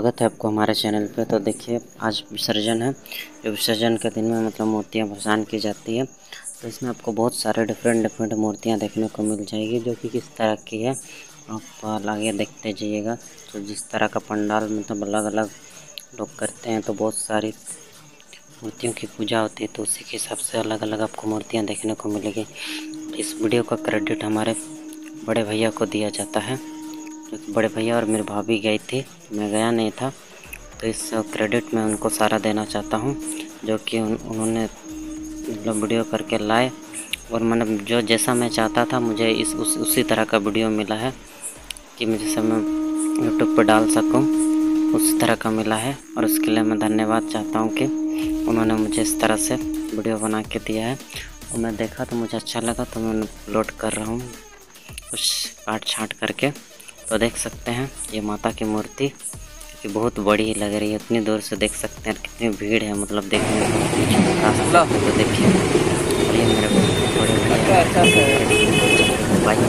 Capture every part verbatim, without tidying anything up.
स्वागत है आपको हमारे चैनल पे। तो देखिए, आज विसर्जन है। जो विसर्जन के दिन में मतलब मूर्तियाँ भसान की जाती है, तो इसमें आपको बहुत सारे डिफरेंट डिफरेंट मूर्तियाँ देखने को मिल जाएगी, जो कि किस तरह की है आप आगे देखते जाइएगा। तो जिस तरह का पंडाल मतलब अलग अलग लोग करते हैं, तो बहुत सारी मूर्तियों की पूजा होती है, तो उसी के हिसाब से अलग अलग आपको मूर्तियाँ देखने को मिलेगी। इस वीडियो का क्रेडिट हमारे बड़े भैया को दिया जाता है, जो कि बड़े भैया और मेरी भाभी गई थी, मैं गया नहीं था। तो इस क्रेडिट मैं उनको सारा देना चाहता हूँ, जो कि उन, उन्होंने मतलब वीडियो करके लाए, और मतलब जो जैसा मैं चाहता था मुझे इस उस, उसी तरह का वीडियो मिला है कि मुझे सब मैं यूट्यूब पर डाल सकूँ, उस तरह का मिला है। और उसके लिए मैं धन्यवाद चाहता हूँ कि उन्होंने मुझे इस तरह से वीडियो बना के दिया है। और मैं देखा तो मुझे अच्छा लगा, तो मैं अपलोड कर रहा हूँ कुछ काट छाँट करके। तो देख सकते हैं ये माता की मूर्ति कि बहुत बड़ी लग रही है, इतनी दूर से देख सकते हैं कितनी भीड़ है, मतलब देखने को रास्ता। तो देखिए, और ये मेरे बड़े भैया बाइक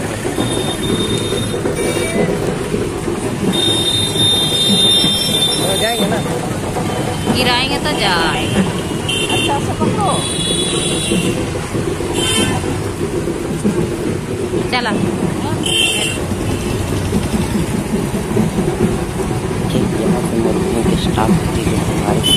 हो जाएंगे ना, गिराएंगे तो जाएगा। अच्छा से पकड़ो। चला यहाँ पे मूर्तियों की स्टाफ होती है, हमारी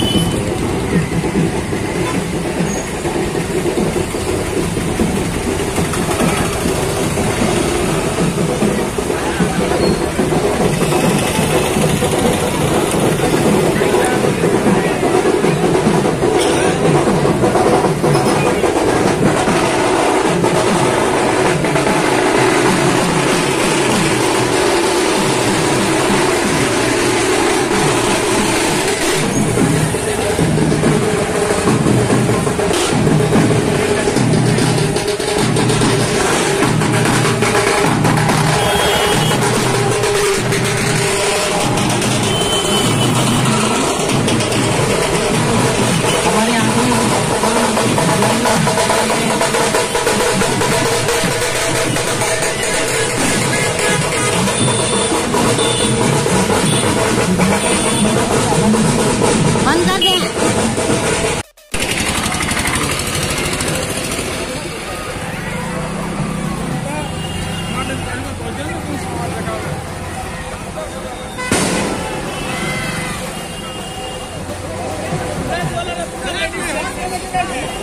बंद कर दे। Thank you.